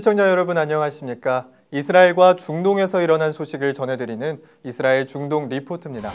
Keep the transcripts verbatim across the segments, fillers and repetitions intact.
시청자 여러분 안녕하십니까? 이스라엘과 중동에서 일어난 소식을 전해드리는 이스라엘 중동 리포트입니다.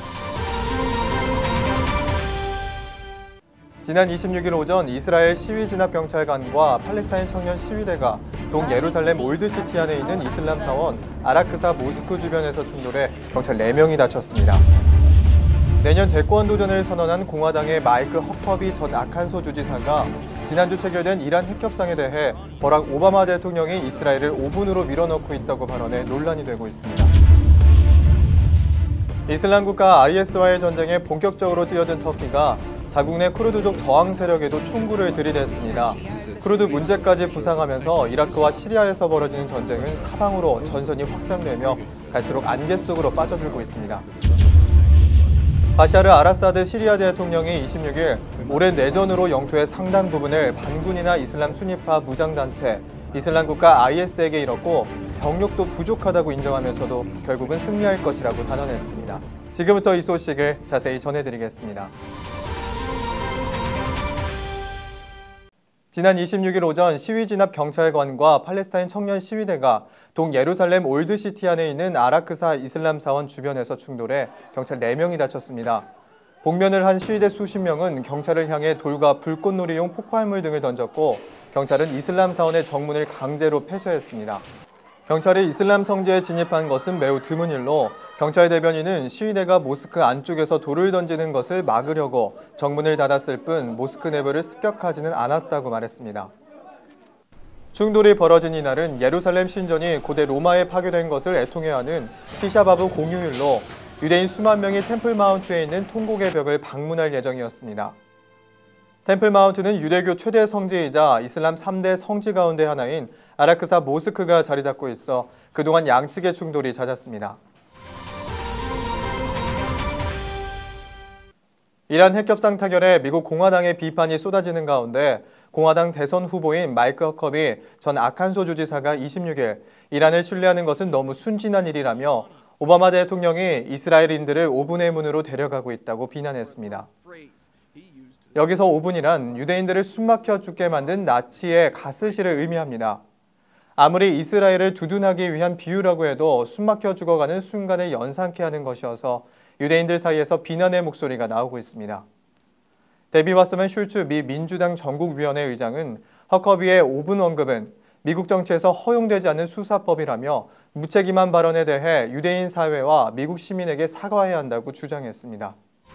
지난 이십육 일 오전 이스라엘 시위진압경찰관과 팔레스타인 청년 시위대가 동예루살렘 올드시티 안에 있는 이슬람 사원 아라크사 모스크 주변에서 충돌해 경찰 네 명이 다쳤습니다. 내년 대권 도전을 선언한 공화당의 마이크 허커비 전 아칸소 주지사가 지난주 체결된 이란 핵협상에 대해 버락 오바마 대통령이 이스라엘을 오븐으로 밀어넣고 있다고 발언해 논란이 되고 있습니다. 이슬람 국가 아이에스와의 전쟁에 본격적으로 뛰어든 터키가 자국 내 쿠르드족 저항 세력에도 총구를 들이댔습니다. 쿠르드 문제까지 부상하면서 이라크와 시리아에서 벌어지는 전쟁은 사방으로 전선이 확장되며 갈수록 안개 속으로 빠져들고 있습니다. 바샤르 알아사드 시리아 대통령이 이십육 일 오랜 내전으로 영토의 상당 부분을 반군이나 이슬람 순위파 무장단체 이슬람 국가 아이에스에게 잃었고 병력도 부족하다고 인정하면서도 결국은 승리할 것이라고 단언했습니다. 지금부터 이 소식을 자세히 전해드리겠습니다. 지난 이십육 일 오전 시위진압 경찰관과 팔레스타인 청년 시위대가 동예루살렘 올드시티 안에 있는 아라크사 이슬람 사원 주변에서 충돌해 경찰 네 명이 다쳤습니다. 복면을 한 시위대 수십 명은 경찰을 향해 돌과 불꽃놀이용 폭발물 등을 던졌고 경찰은 이슬람 사원의 정문을 강제로 폐쇄했습니다. 경찰이 이슬람 성지에 진입한 것은 매우 드문 일로 경찰 대변인은 시위대가 모스크 안쪽에서 돌을 던지는 것을 막으려고 정문을 닫았을 뿐 모스크 내부를 습격하지는 않았다고 말했습니다. 충돌이 벌어진 이날은 예루살렘 신전이 고대 로마에 파괴된 것을 애통해하는 티샤바브 공휴일로 유대인 수만 명이 템플 마운트에 있는 통곡의 벽을 방문할 예정이었습니다. 템플 마운트는 유대교 최대 성지이자 이슬람 삼 대 성지 가운데 하나인 아라크사 모스크가 자리 잡고 있어 그동안 양측의 충돌이 잦았습니다. 이란 핵협상 타결에 미국 공화당의 비판이 쏟아지는 가운데 공화당 대선 후보인 마이크 허커비 전 아칸소 주지사가 이십육 일 이란을 신뢰하는 것은 너무 순진한 일이라며 오바마 대통령이 이스라엘인들을 오븐의 문으로 데려가고 있다고 비난했습니다. 여기서 오븐이란 유대인들을 숨막혀 죽게 만든 나치의 가스실을 의미합니다. 아무리 이스라엘을 두둔하기 위한 비유라고 해도 숨막혀 죽어가는 순간을 연상케 하는 것이어서 유대인들 사이에서 비난의 목소리가 나오고 있습니다. 데비 와서먼 슐츠 미 민주당 전국위원회 의장은 허커비의 오븐 언급은 미국 정치에서 허용되지 않는 수사법이라며 무책임한 발언에 대해 유대인 사회와 미국 시민에게 사과해야 한다고 주장했습니다.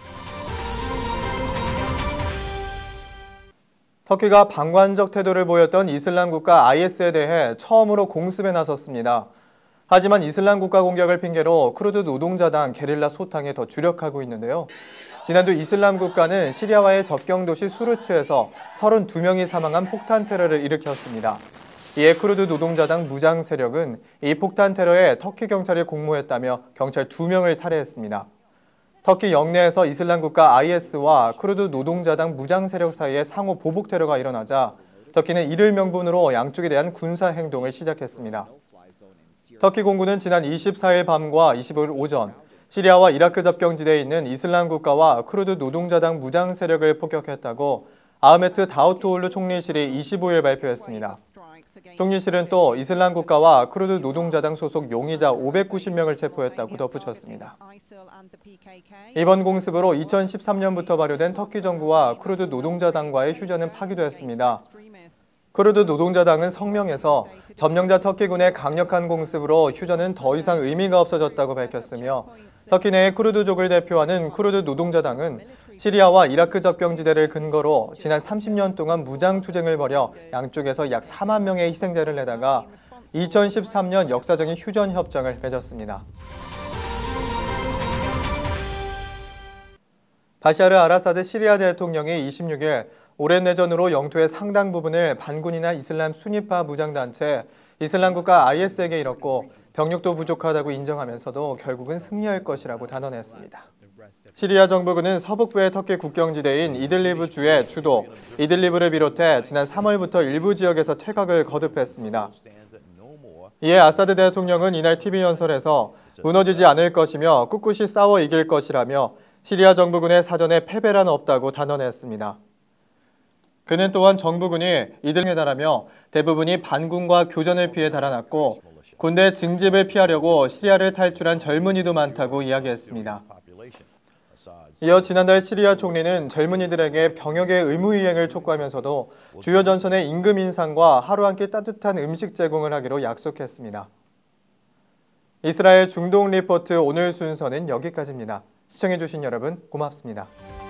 터키가 방관적 태도를 보였던 이슬람 국가 아이에스에 대해 처음으로 공습에 나섰습니다. 하지만 이슬람 국가 공격을 핑계로 쿠르드 노동자당 게릴라 소탕에 더 주력하고 있는데요. 지난주 이슬람 국가는 시리아와의 접경 도시 수르츠에서 서른두 명이 사망한 폭탄 테러를 일으켰습니다. 이에 쿠르드 노동자당 무장 세력은 이 폭탄 테러에 터키 경찰이 공모했다며 경찰 두 명을 살해했습니다. 터키 영내에서 이슬람 국가 아이에스와 쿠르드 노동자당 무장 세력 사이에 상호 보복 테러가 일어나자 터키는 이를 명분으로 양쪽에 대한 군사 행동을 시작했습니다. 터키 공군은 지난 이십사 일 밤과 이십오 일 오전 시리아와 이라크 접경지대에 있는 이슬람 국가와 쿠르드 노동자당 무장 세력을 폭격했다고 아흐메트 다우토올루 총리실이 이십오 일 발표했습니다. 총리실은 또 이슬람 국가와 쿠르드 노동자당 소속 용의자 오백구십 명을 체포했다고 덧붙였습니다. 이번 공습으로 이천십삼 년부터 발효된 터키 정부와 쿠르드 노동자당과의 휴전은 파기됐습니다. 쿠르드 노동자당은 성명에서 점령자 터키군의 강력한 공습으로 휴전은 더 이상 의미가 없어졌다고 밝혔으며 터키 내의 쿠르드족을 대표하는 쿠르드 노동자당은 시리아와 이라크 접경지대를 근거로 지난 삼십 년 동안 무장투쟁을 벌여 양쪽에서 약 사만 명의 희생자를 내다가 이천십삼 년 역사적인 휴전 협정을 맺었습니다. 바샤르 알아사드 시리아 대통령이 이십육 일 오랜 내전으로 영토의 상당 부분을 반군이나 이슬람 순위파 무장단체 이슬람 국가 아이에스에게 잃었고 병력도 부족하다고 인정하면서도 결국은 승리할 것이라고 단언했습니다. 시리아 정부군은 서북부의 터키 국경지대인 이들리브 주의 주도 이들리브를 비롯해 지난 삼월부터 일부 지역에서 퇴각을 거듭했습니다. 이에 아사드 대통령은 이날 티비 연설에서 무너지지 않을 것이며 꿋꿋이 싸워 이길 것이라며 시리아 정부군의 사전에 패배란 없다고 단언했습니다. 그는 또한 정부군이 이들에 달하며 대부분이 반군과 교전을 피해 달아났고 군대 징집을 피하려고 시리아를 탈출한 젊은이도 많다고 이야기했습니다. 이어 지난달 시리아 총리는 젊은이들에게 병역의 의무 이행을 촉구하면서도 주요 전선의 임금 인상과 하루 한 끼 따뜻한 음식 제공을 하기로 약속했습니다. 이스라엘 중동 리포트 오늘 순서는 여기까지입니다. 시청해주신 여러분 고맙습니다.